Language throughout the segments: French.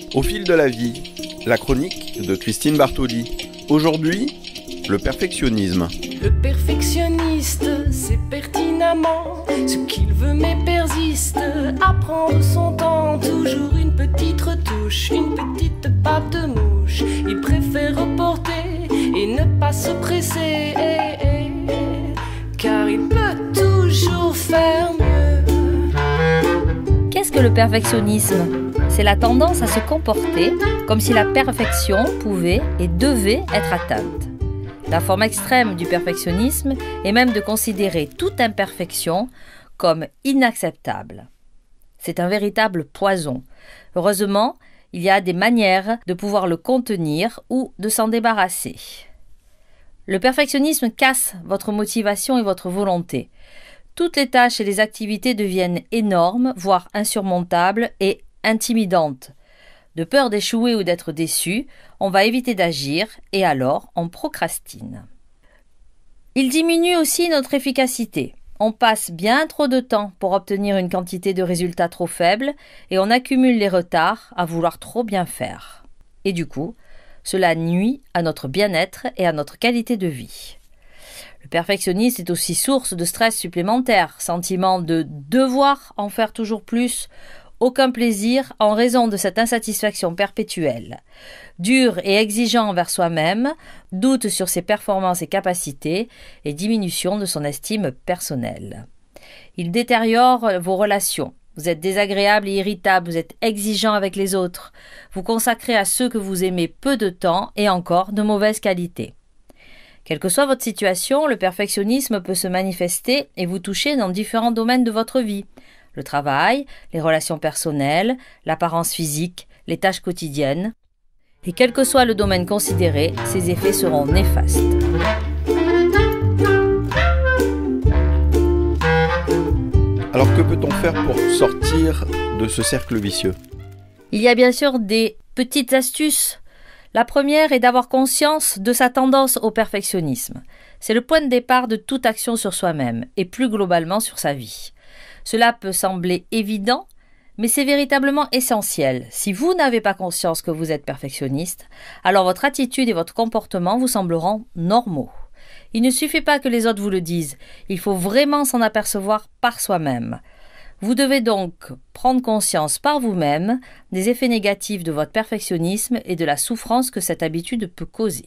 Au fil de la vie, la chronique de Christine Bartoli. Aujourd'hui, le perfectionnisme. Le perfectionniste sait pertinemment ce qu'il veut mais persiste à prendre son temps. Toujours une petite retouche, une petite patte de mouche. Il préfère reporter et ne pas se presser, car il peut toujours faire mieux. Qu'est-ce que le perfectionnisme ? C'est la tendance à se comporter comme si la perfection pouvait et devait être atteinte. La forme extrême du perfectionnisme est même de considérer toute imperfection comme inacceptable. C'est un véritable poison. Heureusement, il y a des manières de pouvoir le contenir ou de s'en débarrasser. Le perfectionnisme casse votre motivation et votre volonté. Toutes les tâches et les activités deviennent énormes, voire insurmontables et intimidantes. De peur d'échouer ou d'être déçu, on va éviter d'agir et alors on procrastine. Il diminue aussi notre efficacité. On passe bien trop de temps pour obtenir une quantité de résultats trop faible et on accumule les retards à vouloir trop bien faire. Et du coup, cela nuit à notre bien-être et à notre qualité de vie. Le perfectionnisme est aussi source de stress supplémentaire, sentiment de devoir en faire toujours plus, aucun plaisir en raison de cette insatisfaction perpétuelle. Dur et exigeant envers soi-même, doute sur ses performances et capacités et diminution de son estime personnelle. Il détériore vos relations. Vous êtes désagréable et irritable, vous êtes exigeant avec les autres. Vous consacrez à ceux que vous aimez peu de temps et encore de mauvaise qualité. Quelle que soit votre situation, le perfectionnisme peut se manifester et vous toucher dans différents domaines de votre vie. Le travail, les relations personnelles, l'apparence physique, les tâches quotidiennes. Et quel que soit le domaine considéré, ces effets seront néfastes. Alors que peut-on faire pour sortir de ce cercle vicieux ? Il y a bien sûr des petites astuces. La première est d'avoir conscience de sa tendance au perfectionnisme. C'est le point de départ de toute action sur soi-même et plus globalement sur sa vie. Cela peut sembler évident, mais c'est véritablement essentiel. Si vous n'avez pas conscience que vous êtes perfectionniste, alors votre attitude et votre comportement vous sembleront normaux. Il ne suffit pas que les autres vous le disent, il faut vraiment s'en apercevoir par soi-même. Vous devez donc prendre conscience par vous-même des effets négatifs de votre perfectionnisme et de la souffrance que cette habitude peut causer.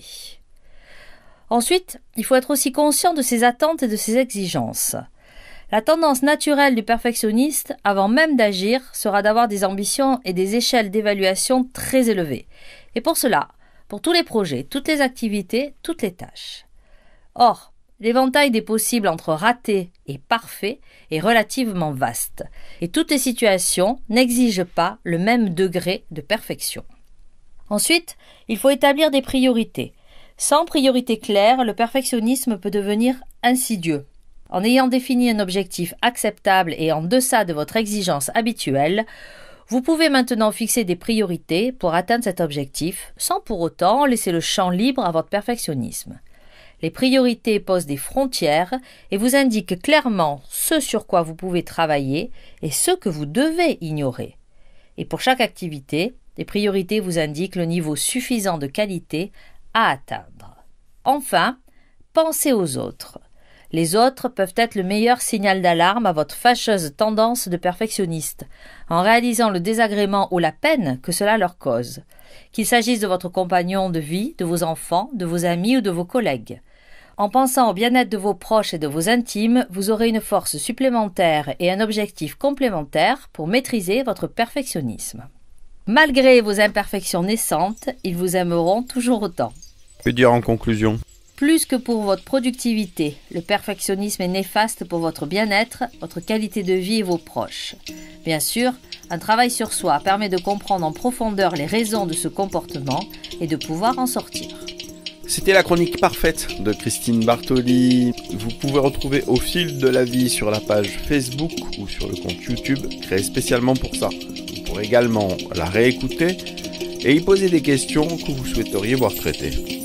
Ensuite, il faut être aussi conscient de ses attentes et de ses exigences. La tendance naturelle du perfectionniste, avant même d'agir, sera d'avoir des ambitions et des échelles d'évaluation très élevées. Et pour cela, pour tous les projets, toutes les activités, toutes les tâches. Or, l'éventail des possibles entre raté et parfait est relativement vaste. Et toutes les situations n'exigent pas le même degré de perfection. Ensuite, il faut établir des priorités. Sans priorité claire, le perfectionnisme peut devenir insidieux. En ayant défini un objectif acceptable et en deçà de votre exigence habituelle, vous pouvez maintenant fixer des priorités pour atteindre cet objectif, sans pour autant laisser le champ libre à votre perfectionnisme. Les priorités posent des frontières et vous indiquent clairement ce sur quoi vous pouvez travailler et ce que vous devez ignorer. Et pour chaque activité, les priorités vous indiquent le niveau suffisant de qualité à atteindre. Enfin, pensez aux autres. Les autres peuvent être le meilleur signal d'alarme à votre fâcheuse tendance de perfectionniste, en réalisant le désagrément ou la peine que cela leur cause. Qu'il s'agisse de votre compagnon de vie, de vos enfants, de vos amis ou de vos collègues. En pensant au bien-être de vos proches et de vos intimes, vous aurez une force supplémentaire et un objectif complémentaire pour maîtriser votre perfectionnisme. Malgré vos imperfections naissantes, ils vous aimeront toujours autant. Que dire en conclusion ? Plus que pour votre productivité, le perfectionnisme est néfaste pour votre bien-être, votre qualité de vie et vos proches. Bien sûr, un travail sur soi permet de comprendre en profondeur les raisons de ce comportement et de pouvoir en sortir. C'était la chronique parfaite de Christine Bartoli. Vous pouvez retrouver Au fil de la vie sur la page Facebook ou sur le compte YouTube créé spécialement pour ça. Vous pourrez également la réécouter et y poser des questions que vous souhaiteriez voir traitées.